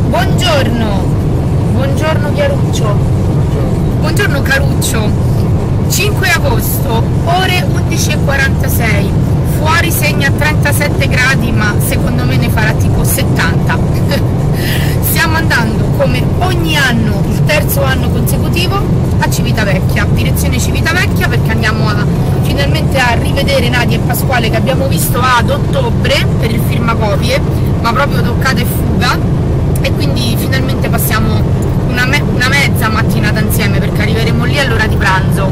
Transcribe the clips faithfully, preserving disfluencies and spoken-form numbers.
Buongiorno, buongiorno Chiaruccio, buongiorno Caruccio. Cinque agosto, ore undici e quarantasei, fuori segna trentasette gradi, ma secondo me ne farà tipo settanta. Stiamo andando come ogni anno, il terzo anno consecutivo, a Civitavecchia, direzione Civitavecchia, perché andiamo a, finalmente a rivedere Nadia e Pasquale, che abbiamo visto ad ottobre per il firmacopie, ma proprio toccata e fuga. E quindi finalmente passiamo una, me una mezza mattinata insieme, perché arriveremo lì all'ora di pranzo.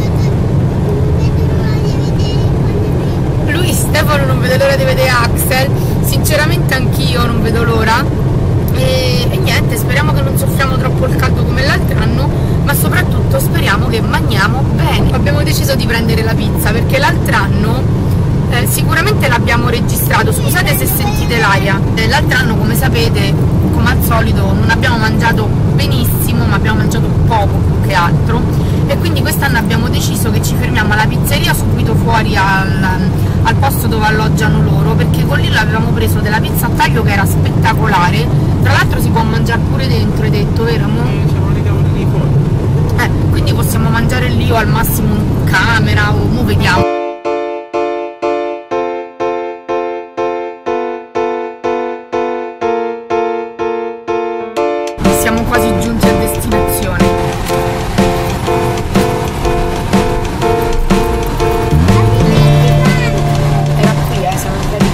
Lui, Stefano, non vede l'ora di vedere Axel, sinceramente anch'io non vedo l'ora, e, e niente, speriamo che non soffriamo troppo il caldo come l'altro anno, ma soprattutto speriamo che mangiamo bene. Abbiamo deciso di prendere la pizza perché l'altro anno Eh, sicuramente l'abbiamo registrato, scusate se sentite l'aria. L'altro anno, come sapete, come al solito non abbiamo mangiato benissimo, ma abbiamo mangiato poco più che altro, e quindi quest'anno abbiamo deciso che ci fermiamo alla pizzeria subito fuori al, al posto dove alloggiano loro, perché con lì l'avevamo preso della pizza a taglio che era spettacolare, tra l'altro si può mangiare pure dentro, hai detto, vero amore? Eh, quindi possiamo mangiare lì o al massimo in camera, o mo vediamo. Siamo quasi giunti a destinazione. Era qui, eh, siamo andati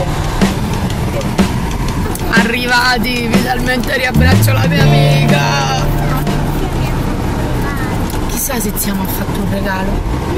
qui. Arrivati, finalmente riabbraccio la mia amica. Chissà se Ziamo ha fatto un regalo.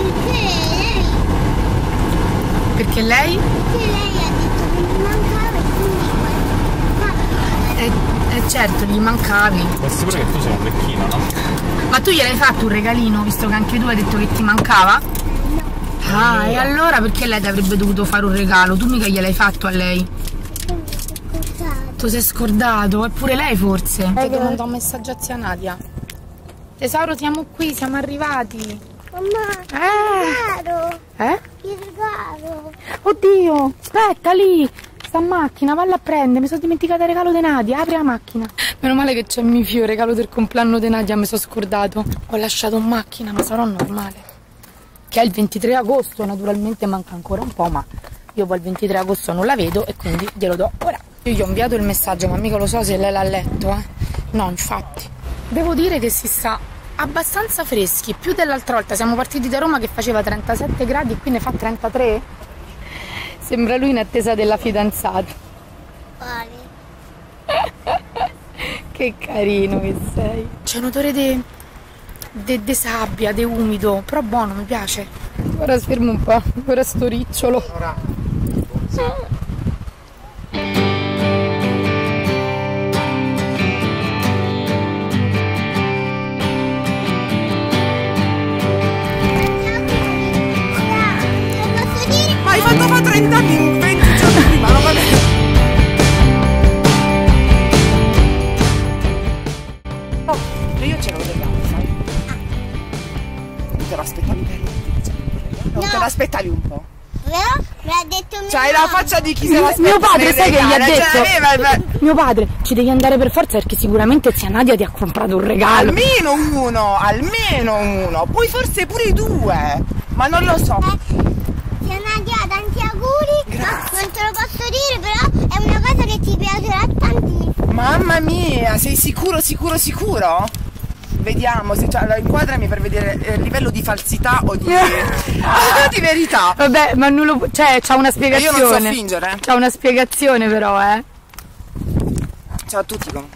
Perché lei? Perché lei ha detto che mi mancava e quindi Eh, eh certo, gli mancavi. Ma sicuro che tu sei un vecchino, no? Ma tu gliel'hai fatto un regalino, visto che anche tu hai detto che ti mancava? no. Ah, e allora perché lei ti avrebbe dovuto fare un regalo? Tu mica gliel'hai fatto a lei? Quindi mi sono scordato. Tu sei scordato? Eppure lei forse? Ti devo mandare un messaggio a zia Nadia. Tesoro, siamo qui, siamo arrivati. Mamma, Eh? il regalo. Eh? Il regalo. Oddio, aspetta lì. Sta in macchina, valla a prendere, mi sono dimenticata il regalo di Nadia, apri la macchina. Meno male che c'è il mio figlio, regalo del compleanno di Nadia, mi sono scordato. Ho lasciato in macchina, ma sarò normale. Che è il ventitré agosto, naturalmente manca ancora un po', ma io poi il ventitré agosto non la vedo e quindi glielo do ora. Io gli ho inviato il messaggio, ma mica lo so se lei l'ha letto, eh. No, infatti. Devo dire che si sta abbastanza freschi, più dell'altra volta. Siamo partiti da Roma che faceva trentasette gradi e qui ne fa trentatré. Sembra lui in attesa della fidanzata. Quale? Che carino che sei. C'è un odore di de, de sabbia, di umido, però buono, mi piace. Ora sfermo un po', ora sto ricciolo. Ora. Ma hai fatto fa trenta anni, venti giorni prima, no? Vabbè. Oh, io ce l'ho regalo, sai? Non te l'aspettavi per non No. te l'aspettavi un po'? Però mi ha detto mio C'hai la nonno. faccia di chi se l'aspetta. Mio padre, sai che gli ha Cioè, detto? aveva- Mio padre, ci devi andare per forza perché sicuramente zia Nadia ti ha comprato un regalo. Almeno uno, almeno uno, poi forse pure due, ma non lo so. Zia Nadia, tanti auguri. Grazie. Non te lo posso dire, però è una cosa che ti piacerà tantissimo. Mamma mia, sei sicuro, sicuro, sicuro? Vediamo, se, cioè, allora, inquadrami per vedere il livello di falsità o di, di verità. Vabbè, ma non lo pu- cioè, c'ha una spiegazione. Io non so fingere. C'ha una spiegazione però, eh. Ciao a tutti comunque.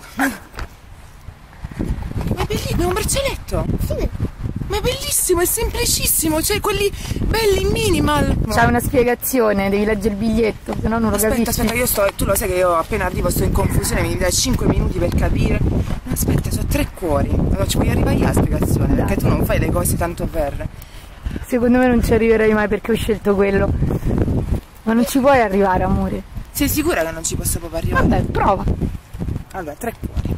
Ma è bellissimo, è un braccialetto. Sì. Ma è bellissimo, è semplicissimo, cioè quelli belli minimal. C'ha una spiegazione, devi leggere il biglietto, se no non lo Aspetta, capisci. aspetta, io sto, tu lo sai che io appena arrivo sto in confusione, mi dai cinque minuti per capire. No, aspetta, sono tre cuori. Allora ci voglio arrivare io alla spiegazione, perché tu non fai le cose tanto per. Secondo me non ci arriverai mai perché ho scelto quello. Ma non ci puoi arrivare, amore. Sei sicura che non ci posso proprio arrivare? Vabbè, prova. Allora, tre cuori.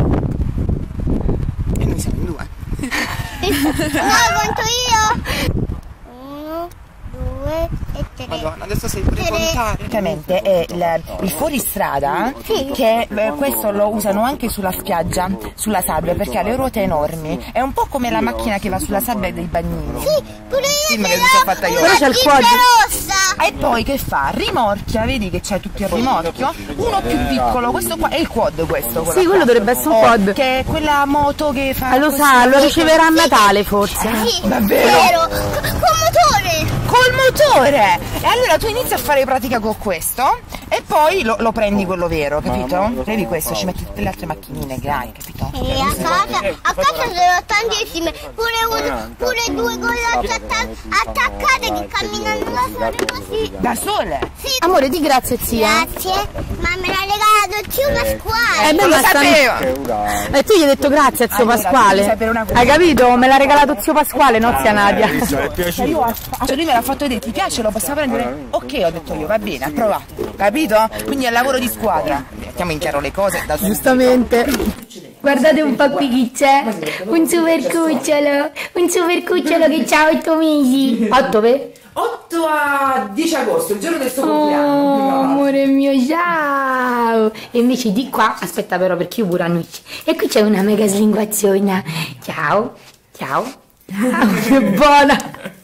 E noi siamo in due. No, conto io. Uno, due e tre. tre. Madonna, adesso sei pure contare. Praticamente è il, il fuoristrada che eh, questo lo usano anche sulla spiaggia, sulla sabbia, perché ha le ruote enormi. È un po' come la macchina che va sulla sabbia dei bagnini. Sì, pure io Film che ce mi sono fatta l'ho, io. una Però c'è il Jeep quad. rossa. E poi che fa? Rimorchia, vedi che c'è tutto il rimorchio, uno più piccolo, questo qua è il quad questo. Sì, quello dovrebbe essere un Oh, quad. che è quella moto che fa. Ah, lo così. sa, lo riceverà a Natale forse. Sì, Davvero? vero. Con motore. Col motore! E allora tu inizi a fare pratica con questo e poi lo, lo prendi quello vero, capito? Vedi questo, ci metti tutte le altre macchinine che hai, capito? E a casa, a casa sono tantissime, pure, un, pure due gollotte atta- attaccate che camminano da sole così. Da sole? Sì, Amore, di grazie zia. grazie, ma me l'ha regalato zio Pasquale. Eh, beh, Non lo ma sta- sapevo! E tu gli hai detto grazie a zio Allora, Pasquale. devi sapere una cosa. Hai capito? Me l'ha regalato zio Pasquale, non zia Nadia. Cioè io a- cioè lui me l'ha fatto vedere, ti piace? Lo possiamo prendere? Ok, ho detto io, va bene, ha provato, capito? Quindi è il lavoro di squadra. Mettiamo in chiaro le cose da Giustamente. Guardate un po' qui chi c'è, un super cucciolo, un super cucciolo che ha otto mesi. Otto per? otto a dieci agosto, il giorno del suo Oh, compleanno. amore mio, ciao! E invece di qua, aspetta però perché io pure annuncio. E qui c'è una mega slinguazione. Ciao, ciao. Ciao, che buona!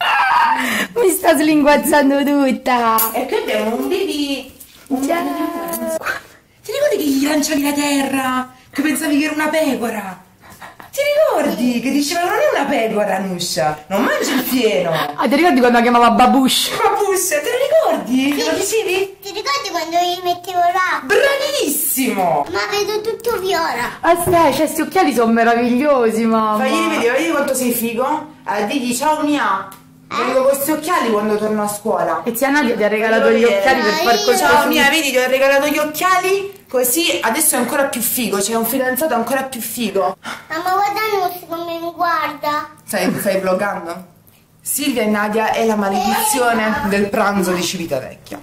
Mi sta slinguazzando tutta. E qui abbiamo un baby. Ciao. Ti ricordi che gli lanciavi la terra? Che pensavi che era una pecora? Ti ricordi che dicevano non è una pecora, Nuscia? Non mangi il fieno. Ah, ti ricordi quando la chiamava Babush? Ma bussa, te lo ricordi? Te lo dicevi? Ti ricordi quando gli mettevo là? Bravissimo! Ma vedo tutto viola. Aspetta, cioè, sti occhiali sono meravigliosi, mamma. Fagli rivedere, vedi quanto sei figo? Eh, digli ciao Mia. Vengo con questi occhiali quando torno a scuola. E zia Nadia ti ha regalato gli occhiali per far colpo Ciao su- Mia, vedi, ti ho regalato gli occhiali, così adesso è ancora più figo, c'è un fidanzato ancora più figo. Mamma guarda Nus come mi guarda. Stai, stai vloggando? Silvia e Nadia è la maledizione del pranzo di Civitavecchia.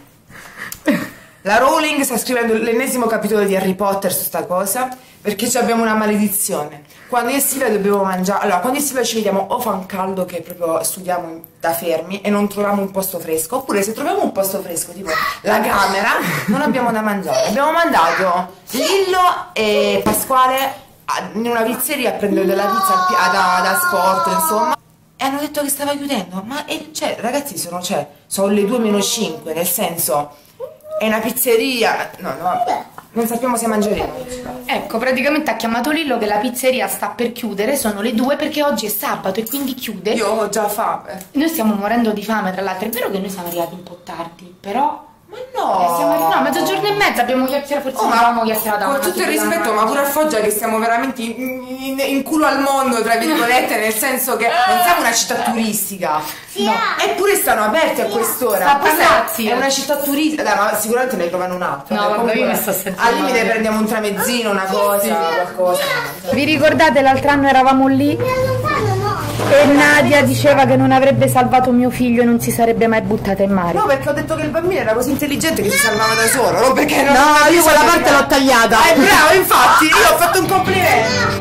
La Rowling sta scrivendo l'ennesimo capitolo di Harry Potter su sta cosa, perché ci abbiamo una maledizione. Quando io e Silvia dobbiamo mangiare, allora quando io e Silvia ci vediamo o fa un caldo che proprio studiamo da fermi e non troviamo un posto fresco, oppure se troviamo un posto fresco, tipo la camera, non abbiamo da mangiare. Abbiamo mandato Lillo e Pasquale a- in una pizzeria a prendere della pizza al pi- da, da sport, insomma. E hanno detto che stava chiudendo, ma e, cioè, ragazzi, sono, cioè, sono le due meno cinque, nel senso, è una pizzeria, no, no, vabbè, non sappiamo se mangeremo. Ecco, praticamente ha chiamato Lillo che la pizzeria sta per chiudere, sono le due perché oggi è sabato e quindi chiude. Io ho già fame. Noi stiamo morendo di fame, tra l'altro, è vero che noi siamo arrivati un po' tardi, però... Ma no! Eh, siamo arrivati, no, mezzogiorno e mezza abbiamo chiacchierato, forse Oh, non ma avevamo chiacchierato. con tutto il rispetto, ma pure a Foggia che siamo veramente in, in- in culo al mondo, tra virgolette, nel senso che non siamo una città turistica. Sì, ah. Eppure stanno aperti a quest'ora. Sta Questa palazzi. è una città turistica. Dai, ma sicuramente ne trovano un'altra. No, Dai, vabbè, comunque, io mi sto sentendo al limite male. prendiamo un tramezzino, una cosa, qualcosa. Vi ricordate l'altro anno eravamo lì Lontano no. e Nadia diceva che non avrebbe salvato mio figlio e non si sarebbe mai buttata in mare? No, perché ho detto che il bambino era così intelligente che si salvava da solo, non perché non No, aveva io quella bisogno parte di- l'ho tagliata. Eh, bravo, infatti, io ho fatto un complimento.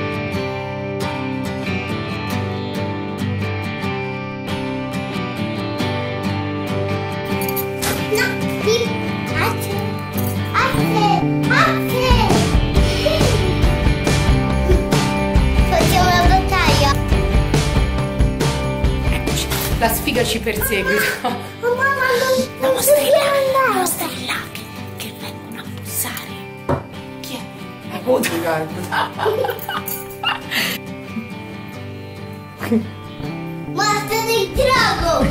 No, sì. Asse. Asse. Asse. Facciamo una battaglia. La sfiga ci perseguita. Oh, mamma, non, non Stella, non Stella, che, che vengono a bussare. Chi è? Mostra del drago.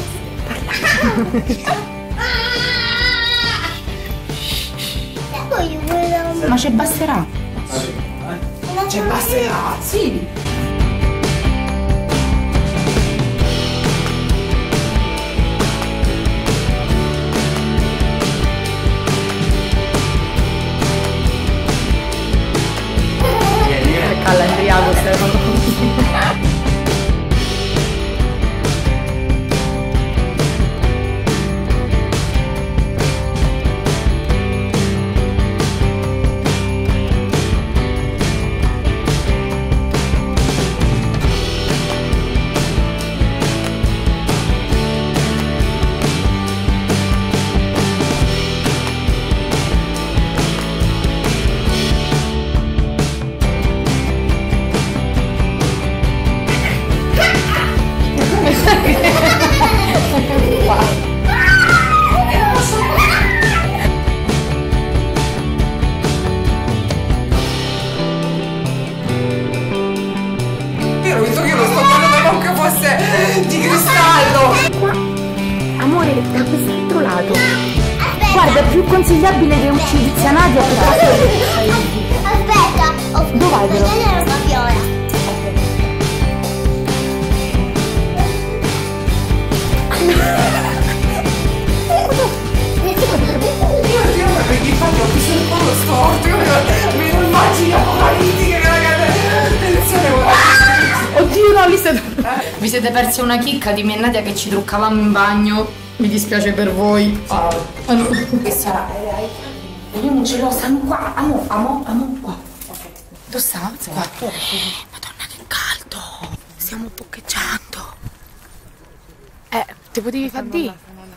E poi volevo... Ma ci basterà. Cioè, basterà, sì. Calendriato, Stefano. consigliabile che uccidi zia Nadia per Aspetta, ho dove vai però? vedere la viola. Perché infatti ho visto il collo storto, io mi immagino apocalittiche che Oddio no, vi siete... vi siete persi una chicca di me e Nadia che ci truccavamo in bagno. Mi dispiace per voi. Ah, no. Questa io non ce l'ho, stanno qua. Amo, amo, amo qua. Dove sta? Qua. Madonna che caldo. Stiamo boccheggiando. Eh, te potevi far di?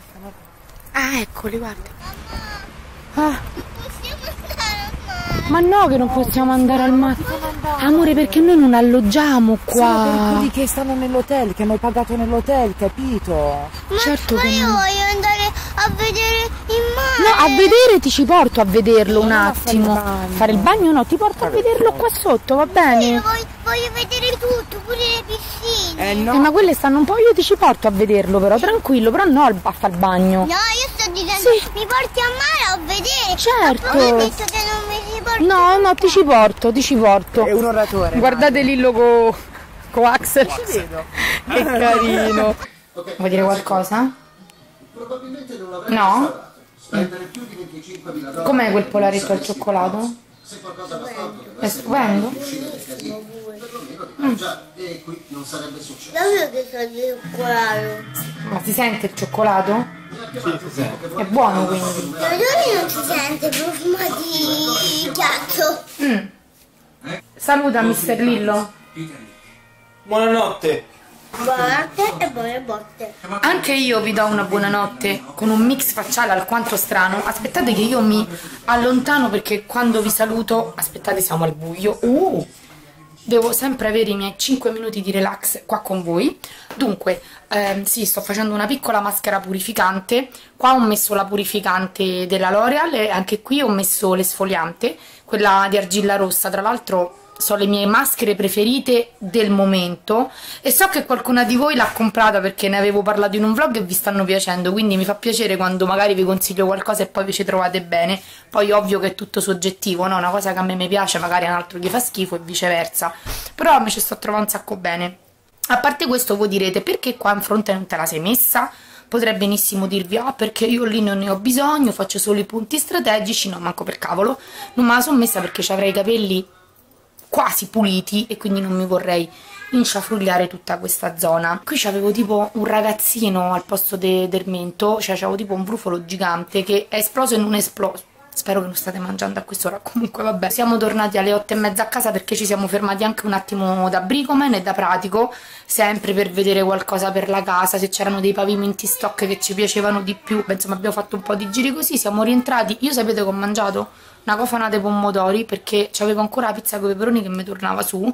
Ah, eccoli, guarda. Ah, Possiamo andare al mare. ma no che non possiamo andare al mare. Amore, perché noi non alloggiamo Sono per qua. quelli che stanno nell'hotel, che hanno pagato nell'hotel, capito? Ma, Certo ma che io no. voglio andare a vedere il mare. No, a vedere ti ci porto a vederlo un Non a fare il attimo. bagno. Fare il bagno no, ti porto a vederlo qua sotto, va Io bene? voglio, voglio vedere tutto, pure le piscine. Eh Eh, no, ma quelle stanno un po', io ti ci porto a vederlo però, tranquillo, però no al- a fare il bagno. No, io sto dicendo, Sì. mi porti a mare a vedere. Certo. Ma poi ho detto che non mi si porta. No, no, ti ci porto, ti ci porto. è un oratore. Guardate Lillo con co Axel. Che carino. Vuoi dire qualcosa? Probabilmente non l'avrei No? pensato. Spendere più di venticinquemila dollari. Com'è quel polaretto al cioccolato? Se qualcosa va storto È dovesse stupendo. uscire dai casini. Perlomeno di già, e qui non sarebbe successo. Davvero che sono di cioccolato. Ma si sente il cioccolato? È buono quindi. Da dove non si sente profumo di ghiaccio? Saluta mister Lillo. Buonanotte. Buonanotte e buone botte. Anche io vi do una buonanotte con un mix facciale alquanto strano. Aspettate che io mi allontano perché quando vi saluto, aspettate siamo al buio. Uh, devo sempre avere i miei cinque minuti di relax qua con voi. Dunque, ehm, sì, sto facendo una piccola maschera purificante. Qua ho messo la purificante della L'Oreal e anche qui ho messo l'esfoliante, quella di argilla rossa. Tra l'altro sono le mie maschere preferite del momento e so che qualcuna di voi l'ha comprata perché ne avevo parlato in un vlog e vi stanno piacendo, quindi mi fa piacere quando magari vi consiglio qualcosa e poi vi ci trovate bene. Poi ovvio che è tutto soggettivo, no? Una cosa che a me mi piace magari a un altro gli fa schifo e viceversa, però mi ci sto trovando un sacco bene. A parte questo voi direte, perché qua in fronte non te la sei messa? Potrei benissimo dirvi, ah perché io lì non ne ho bisogno, faccio solo i punti strategici. No, manco per cavolo, non me la sono messa perché ci avrei i capelli quasi puliti e quindi non mi vorrei inciafrugliare tutta questa zona. Qui c'avevo tipo un ragazzino al posto de del mento, cioè c'avevo tipo un brufolo gigante che è esploso e non è esploso. Spero che non state mangiando a quest'ora, comunque vabbè. Siamo tornati alle otto e mezza a casa perché ci siamo fermati anche un attimo da Bricoman e da Pratico, sempre per vedere qualcosa per la casa, se c'erano dei pavimenti stock che ci piacevano di più. Beh, insomma abbiamo fatto un po' di giri così, siamo rientrati. Io sapete che ho mangiato una cofana dei pomodori perché c'avevo ancora la pizza con i peperoni che mi tornava su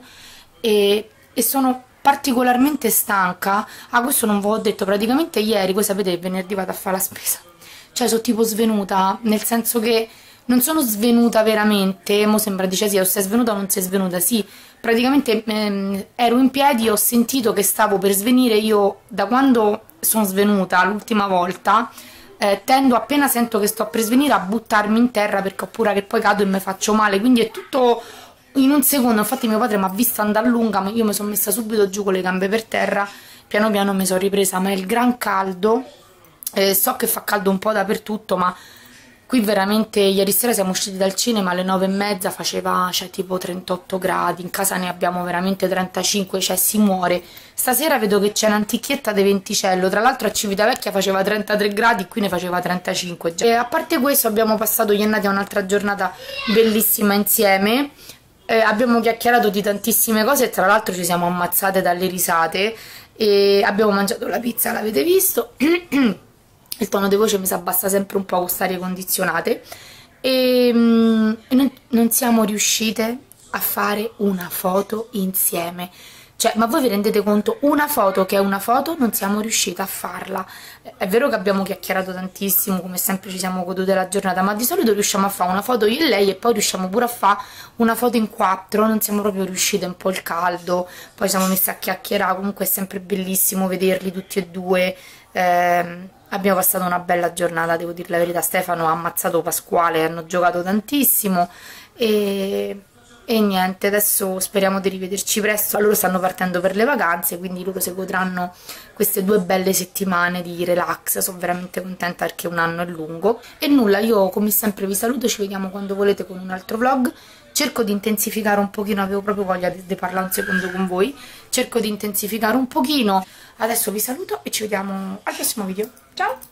e, e sono particolarmente stanca. Ah, questo non ve l'ho detto, praticamente ieri, voi sapete che venerdì vado a fare la spesa, cioè sono tipo svenuta, nel senso che non sono svenuta veramente, mo sembra dice sì, o sei svenuta o non sei svenuta, sì, praticamente ehm, ero in piedi, ho sentito che stavo per svenire. Io da quando sono svenuta l'ultima volta eh, tendo, appena sento che sto per svenire, a buttarmi in terra perché ho paura che poi cado e mi faccio male, quindi è tutto in un secondo. Infatti mio padre mi ha vista andare lunga, ma io mi sono messa subito giù con le gambe per terra, piano piano mi sono ripresa, ma è il gran caldo. Eh, so che fa caldo un po' dappertutto, ma qui veramente ieri sera siamo usciti dal cinema alle nove e mezza, faceva cioè, tipo trentotto gradi, in casa ne abbiamo veramente trentacinque, cioè si muore. Stasera vedo che c'è un'antichietta di venticello, tra l'altro a Civitavecchia faceva trentatré gradi, qui ne faceva trentacinque già. E a parte questo abbiamo passato io e Nadia un'altra giornata bellissima insieme, eh, abbiamo chiacchierato di tantissime cose e tra l'altro ci siamo ammazzate dalle risate e abbiamo mangiato la pizza, l'avete visto. Il tono di voce mi si abbassa sempre un po' con queste arie condizionate e, mm, e non, non siamo riuscite a fare una foto insieme. Cioè, ma voi vi rendete conto? Una foto che è una foto non siamo riuscite a farla. È vero che abbiamo chiacchierato tantissimo, come sempre ci siamo godute la giornata, ma di solito riusciamo a fare una foto io e lei e poi riusciamo pure a fare una foto in quattro. Non siamo proprio riuscite, un po' il caldo, poi siamo messe a chiacchierare. Comunque è sempre bellissimo vederli tutti e due. ehm abbiamo passato una bella giornata, devo dire la verità. Stefano ha ammazzato Pasquale, hanno giocato tantissimo e, e niente, adesso speriamo di rivederci presto. Loro stanno partendo per le vacanze, quindi loro si godranno queste due belle settimane di relax. Sono veramente contenta perché un anno è lungo. E nulla, io come sempre vi saluto, ci vediamo quando volete con un altro vlog. Cerco di intensificare un pochino, avevo proprio voglia di, di parlare un secondo con voi, cerco di intensificare un pochino. Adesso vi saluto e ci vediamo al prossimo video. Ciao!